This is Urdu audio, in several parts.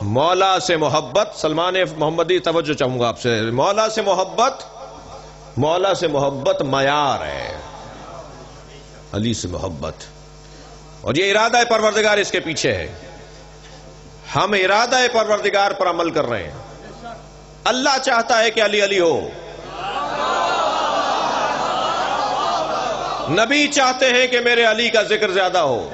مولا سے محبت، سلمان محمدی توجہ چاہوں گا آپ سے، مولا سے محبت معیار ہے، علی سے محبت، اور یہ ارادہ پروردگار اس کے پیچھے ہے۔ ہم ارادہ پروردگار پر عمل کر رہے ہیں۔ اللہ چاہتا ہے کہ علی علی ہو، نبی چاہتے ہیں کہ میرے علی کا ذکر زیادہ ہو۔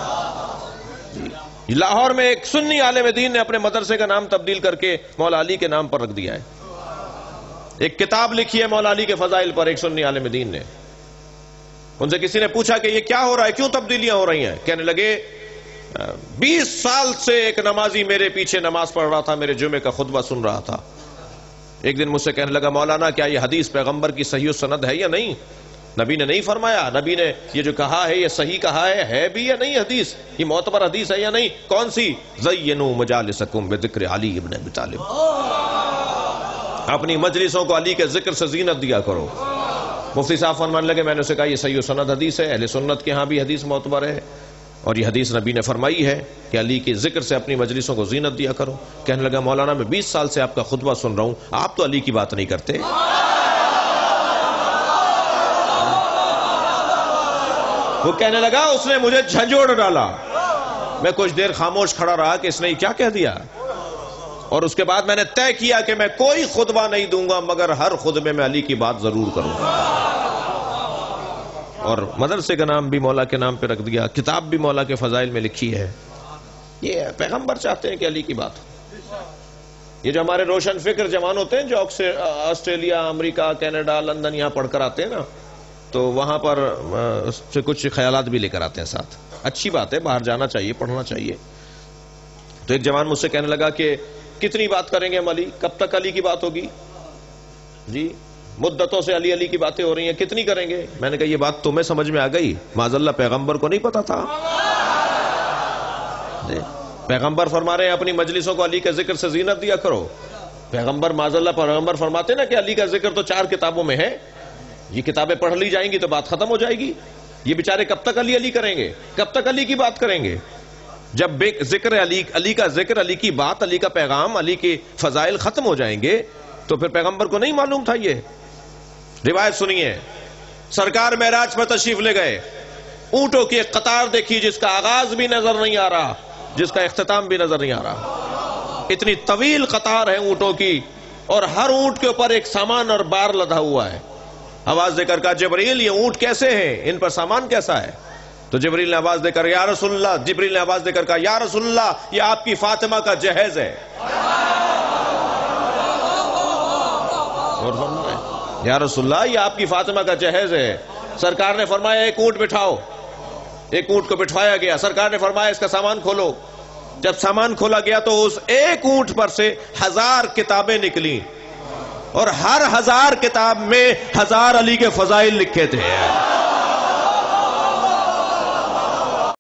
لاہور میں ایک سنی عالم دین نے اپنے مدرسے کا نام تبدیل کر کے مولا علی کے نام پر رکھ دیا ہے۔ ایک کتاب لکھی ہے مولا علی کے فضائل پر ایک سنی عالم دین نے۔ ان سے کسی نے پوچھا کہ یہ کیا ہو رہا ہے، کیوں تبدیلیاں ہو رہی ہیں؟ کہنے لگے 20 سال سے ایک نمازی میرے پیچھے نماز پڑھ رہا تھا، میرے جمعے کا خطبہ سن رہا تھا۔ ایک دن مجھ سے کہنے لگا مولانا کیا یہ حدیث پیغمبر کی صحیح و سند ہے یا نہیں؟ نبی نے نہیں فرمایا، نبی نے یہ جو کہا ہے یہ صحیح کہا ہے بھی یا نہیں حدیث؟ یہ معتبر حدیث ہے یا نہیں؟ کون سی؟ زینوا مجالسکم بذکر علی ابن ابی طالب، اپنی مجلسوں کو علی کے ذکر سے زینت دیا کرو۔ مفتی صاحب فرمانے لگے، میں نے اسے کہا یہ صحیح و سند حدیث ہے، اہل سنت کے ہاں بھی حدیث معتبر ہے، اور یہ حدیث نبی نے فرمائی ہے کہ علی کے ذکر سے اپنی مجلسوں کو زینت دیا کرو۔ کہنے لگا مولانا میں 20 سال سے آپ کا خطبہ سن رہا ہوں، آپ تو علی کی بات نہیں کرتے۔ وہ کہنے لگا اس نے مجھے جھنجھوڑ ڈالا۔ میں کچھ دیر خاموش کھڑا رہا کہ اس نے کیا کہہ دیا، اور اس کے بعد میں نے طے کیا کہ میں کوئی خطبہ نہیں دوں گا مگر ہر خطبے میں علی کی بات ضرور کروں گا، اور مدرسے کا نام بھی مولا کے نام پہ رکھ دیا، کتاب بھی مولا کے فضائل میں لکھی ہے۔ یہ پیغمبر چاہتے ہیں کہ علی کی بات ہو۔ یہ جو ہمارے روشن فکر جوان ہوتے ہیں جو آسٹریلیا، امریکہ، کینیڈا، لندن یہاں پڑھ کر آتے ہیں نا، تو وہاں پر اس سے کچھ خیالات بھی لے کر آتے ہیں ساتھ۔ اچھی بات ہے، باہر جانا چاہیے، پڑھنا چاہیے۔ تو ایک جوان مجھ سے کہنے لگا کہ کتنی بات کریں گے ہم علی، کب تک علی کی بات ہوگی؟ جی مدتوں سے علی علی کی باتیں ہو رہی ہیں، کتنی کریں گے؟ میں نے کہا یہ بات تمہیں سمجھ میں آ گئی، معاذ اللہ پیغمبر کو نہیں پتا تھا؟ پیغمبر فرما رہے ہیں اپنی مجلسوں کو علی کے ذکر سے زینت دیا کرو۔ پیغمبر معاذ اللہ پیغمبر فرماتے نا کہ علی کا ذکر تو 4 کتابوں میں ہے، یہ کتابیں پڑھ لی جائیں گی تو بات ختم ہو جائے گی۔ یہ بیچارے کب تک علی علی کریں گے، کب تک علی کی بات کریں گے؟ جب ذکر علی کا ذکر، علی کی بات، علی کا پیغام، علی کے فضائل ختم ہو جائیں گے تو پھر پیغمبر کو نہیں معلوم تھا؟ یہ روایت سنیے، سرکار معراج پر تشریف لے گئے، اونٹوں کی ایک قطار دیکھی جس کا آغاز بھی نظر نہیں آ رہا، جس کا اختتام بھی نظر نہیں آ رہا۔ اتنی طویل قطار ہے اونٹوں کی، اور ہر اونٹ کے اوپر ایک سامان اور بار لدا ہوا ہے۔ آواز دے کر کہا جبریل یہ اونٹ کیسے ہیں، ان پر سامان کیسا ہے؟ تو جبریل نے آواز دے کر یا رسول اللہ، جبریل نے آواز دے کر کہا یا رسول اللہ یہ آپ کی فاطمہ کا جہیز ہے۔ اور فرمایا یا رسول اللہ یہ آپ کی فاطمہ کا جہیز ہے۔ سرکار نے فرمایا ایک اونٹ بٹھاؤ، ایک اونٹ کو بٹھوایا گیا۔ سرکار نے فرمایا اس کا سامان کھولو۔ جب سامان کھولا گیا تو اس ایک اونٹ پر سے 1000 کتابیں نکلیں، اور ہر 1000 کتاب میں 1000 علی کے فضائل لکھے تھے۔